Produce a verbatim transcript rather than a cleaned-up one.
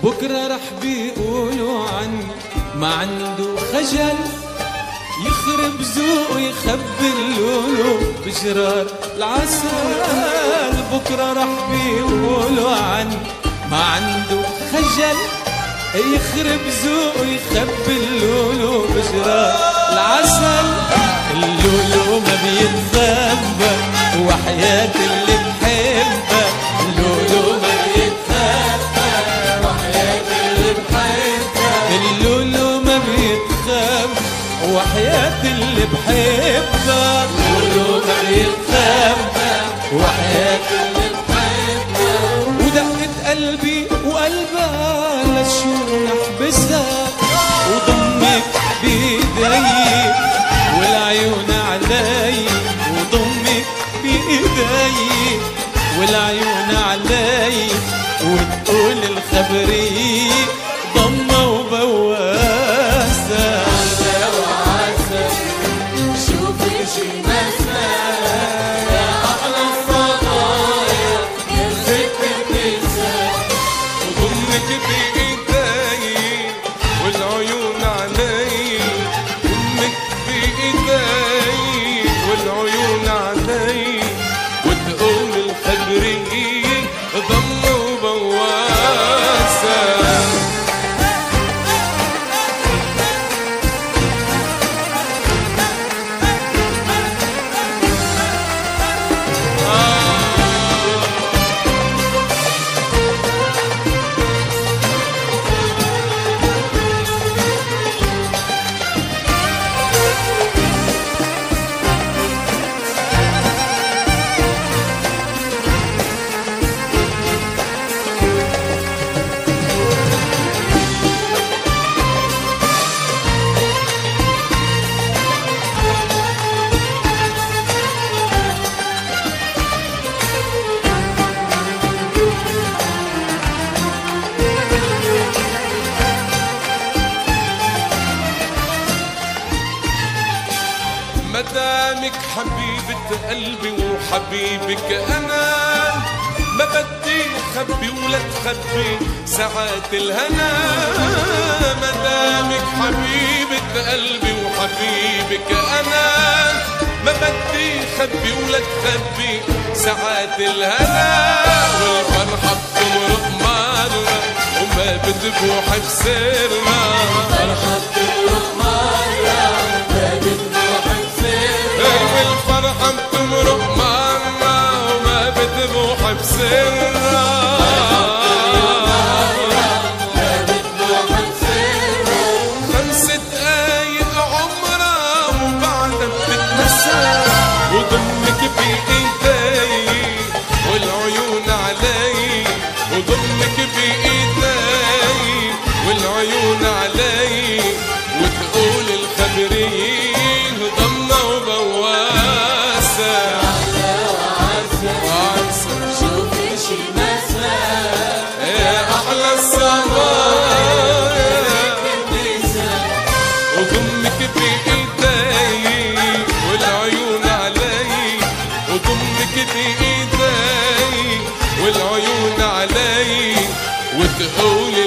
بكرة رح بيقولوا عني ما عنده خجل، يخرب ذوقه يخبي اللولو بجرار العسل. بكرة رح بيقولوا عني ما عنده خجل، يخرب ذوقه يخبي اللولو بجرار العسل. اللولو ما بيتخبى وحياة اللي بحبها، اللولو ما بيتخبى وحياة اللي بحبها، اللولو ما بيتخبى وحياة اللي بحبها، اللولو ما بيتخبى وحياة اللي بحبها. ودقة قلبي وقلبها لشو نحبسها، وضمك بإيدي والعيون علي، وضمك بإيدي والعيون علي، وتقول الخبرية ضمة وبواسة. عسى وعسى شوفي شي مساء يا أحلى الصبايا يا ست النساء، وضمك بإيدي والعيون علي، ضمك بإيدي والعيون علي، وتقول الخبرية ضمة وبواسة. مدامك حبيبة قلبي وحبيبك أنا، ما بدي خبي ولا تخبي ساعات الهنا. مدامك حبيبة قلبي وحبيبك أنا، ما بدي خبي ولا تخبي ساعات الهنا. والفرحة بتمرق مرة وما بتبوح بسرنا، الفرحة بتمرق مرة وما بتبوح بسرنا، والفرحة بتمرق مرة وما بتبوح بسرنا. خمس دقايق عمرها وبعدها بتتنسى، وضمك بإيدي والعيون علي، وضمك بإيدي والعيون علي، وتقول الخبرين ضمة وبواسة. عسى وعسى شوفي شي مساء يا أحلى الصبايا وضمك بإيدي والعيون علي، وضمك بإيدي والعيون علي، وتقول